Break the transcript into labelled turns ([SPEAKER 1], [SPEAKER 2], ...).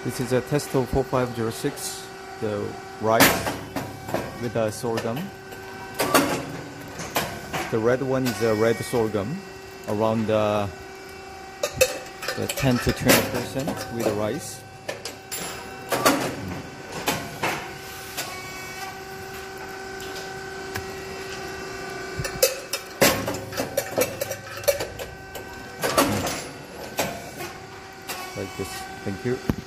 [SPEAKER 1] This is a Testo 4506, the rice with a sorghum. The red one is a red sorghum, around 10 to 20% with the rice. Like this. Thank you.